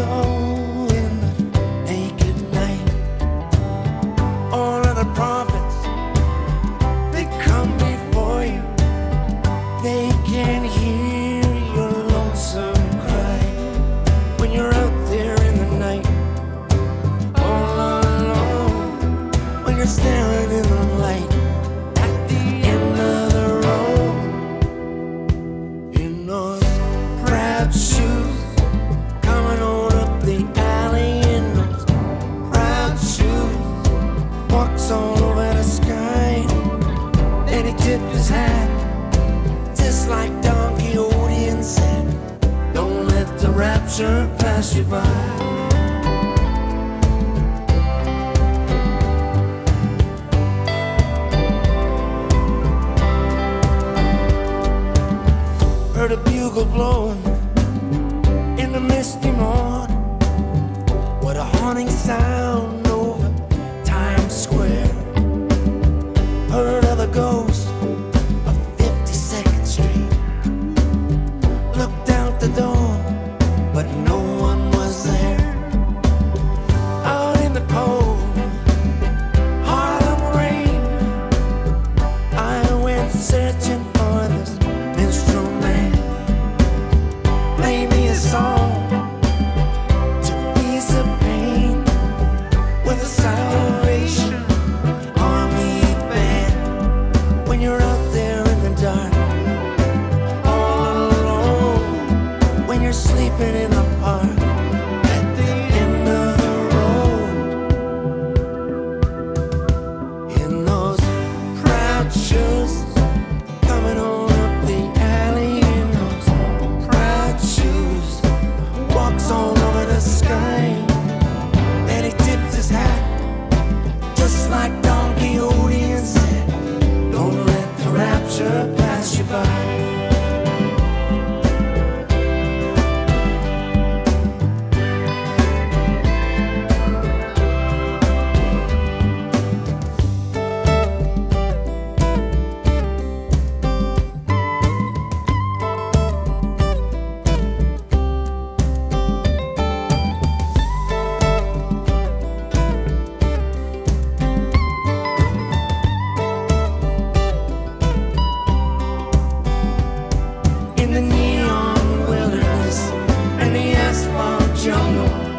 Oh, in the naked night, all of the prophets, they come before you. They can hear your lonesome cry when you're out there in the night, all alone, when you're staring in the light at the end of the road, in those proud shoes, coming on up the alley in those proud shoes, walks all over the sky. Then he tipped his hat, just like Don Quixote, and said, don't let the rapture pass you by. Heard a bugle blowing in the misty morn. What a haunting sound over Times Square. Heard of the ghost of 52nd Street. Looked out the door, but no one was there. Out in the cold Harlem rain, I went searching for this minstrel man. Play me a song to ease the pain with a Salvation Army band. When you're out there in the dark, all alone, when you're sleeping in the park at the end of the road, in those proud shoes, coming on up the alley in those proud shoes, walks all over the sky. Then he tips his hat, just like Don Quixote, and said, don't let the rapture pass you by. In the neon wilderness and the asphalt jungle,